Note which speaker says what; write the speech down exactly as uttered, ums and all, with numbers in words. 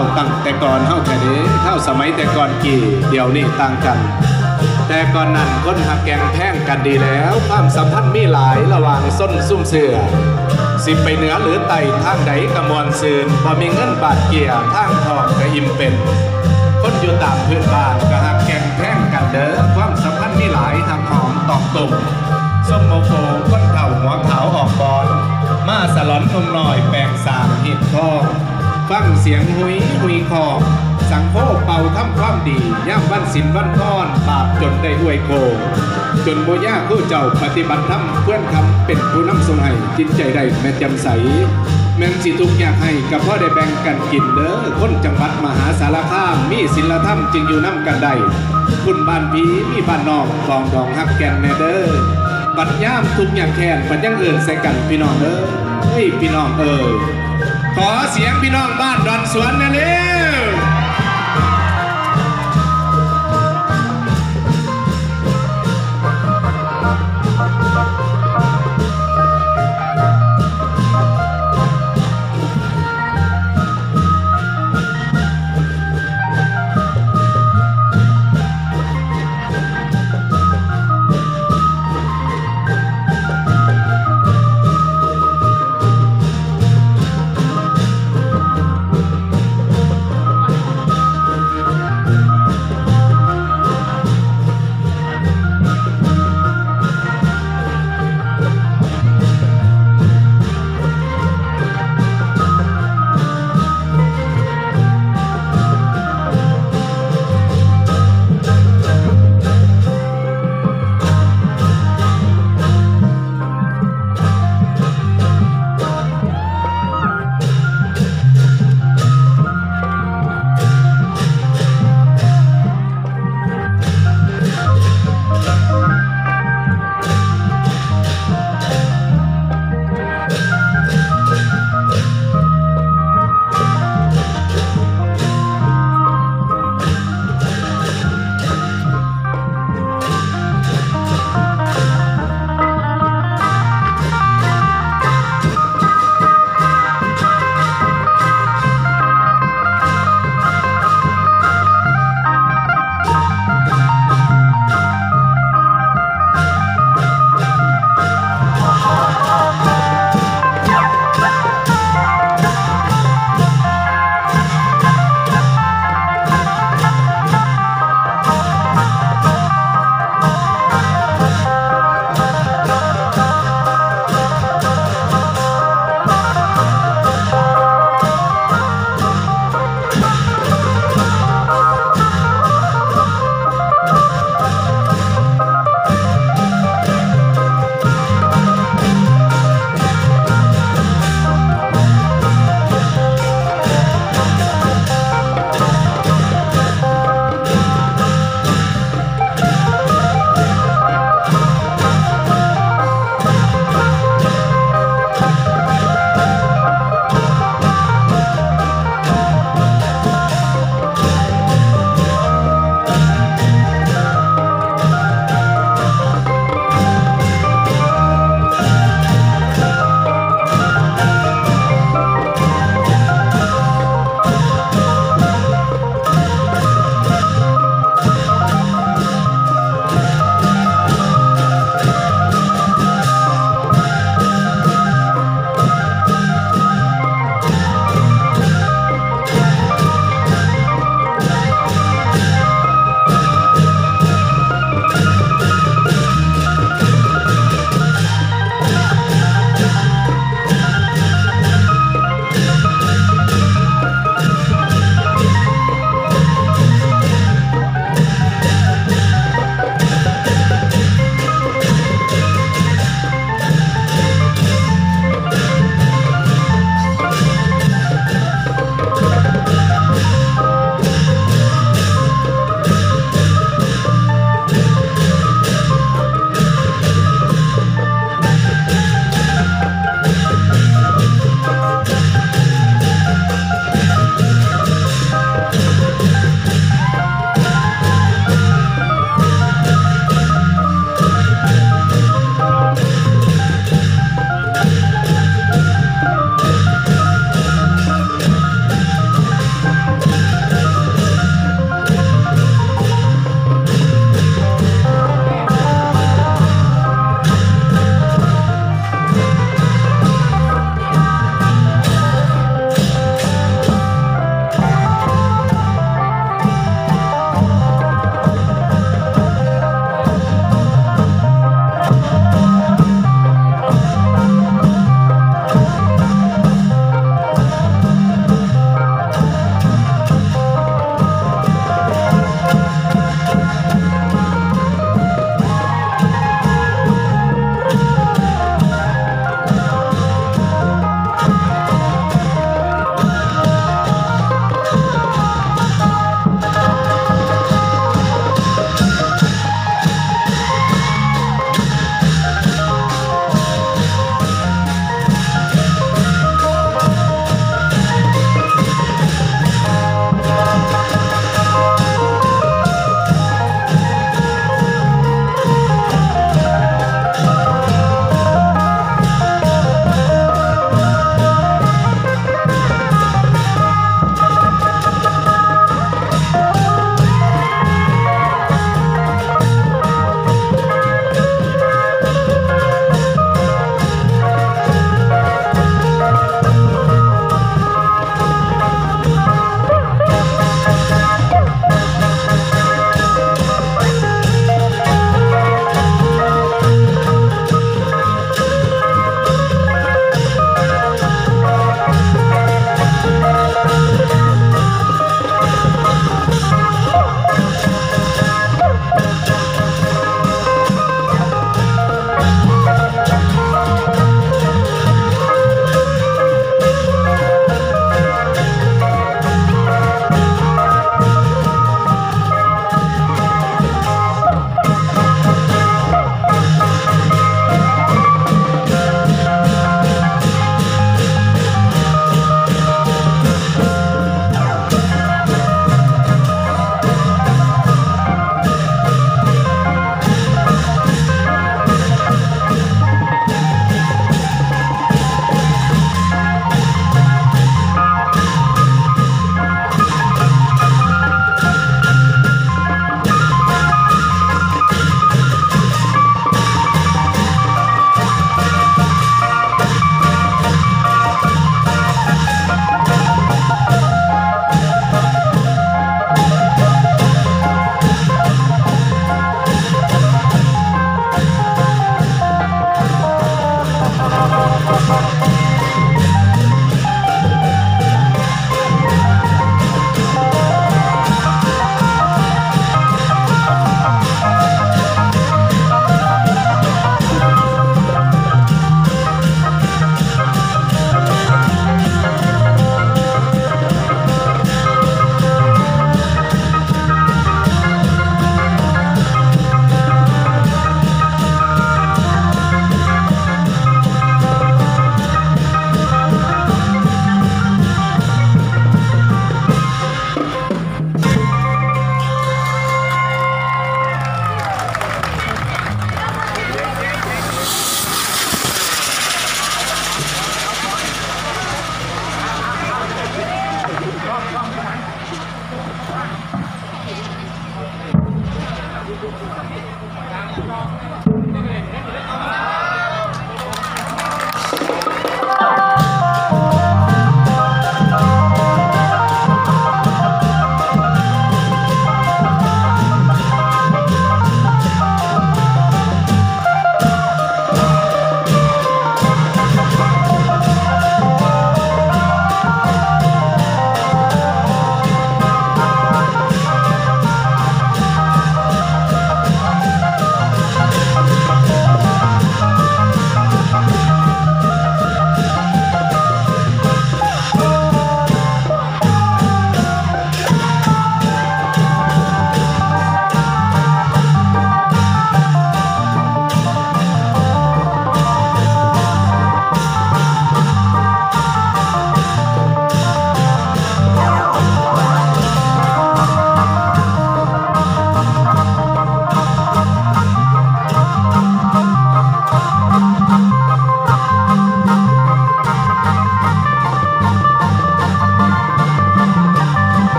Speaker 1: าตั้งแต่ก่อนเฮาแค่นี้เท่าสมัยแต่ก่อนกี่เดี๋ยวนี้ต่างกันแต่ก่อนนั้นคนหักแกงแพ่งกันดีแล้วความสัมพันธ์มีหลายระหว่างส้นซุ่มเสือสิไปเหนือหรือไต่ทางใดกระมวลซืนพอมีเงินบาทเกี่ยทางทองกระอิ่มเป็นคนอยู่ตามพื้นบ้านก็หักแกงแพ่งกันเด้อความสัมพันธ์มีหลายทางหอมตอกตุ่มส้มโมโกก้นเข่าหัวขาวออกบอลมาสลอนนมหน่อยแปลงสามหินทองฟังเสียงหุยหุยคอสังโฆเป่าทำความดีย่ำวันสินวันพรบาปจนได้อวยโกจนโบย่าคู่เจ้าปฏิบัติธรรมเพื่อนคำเป็นผู้นำทรงให้จิตใจได้แม่จำใสแม่งสิทุกอยากให้กับพ่อได้แบ่งกันกินเด้อคนจังหวัดมหาสารคามมีศีลธรรมจึงอยู่น้ำกันได้คุณบ้านพีมีบ้านนอกกองดองฮักแกนแน่เด้อบัดย่ามทุกอย่างแค้นบัดยังเอิญใส่กันพี่น้องเด้อเฮ้ยพี่น้องเอ้ยขอเสียงพี่น้องบ้านดอนสวนแน่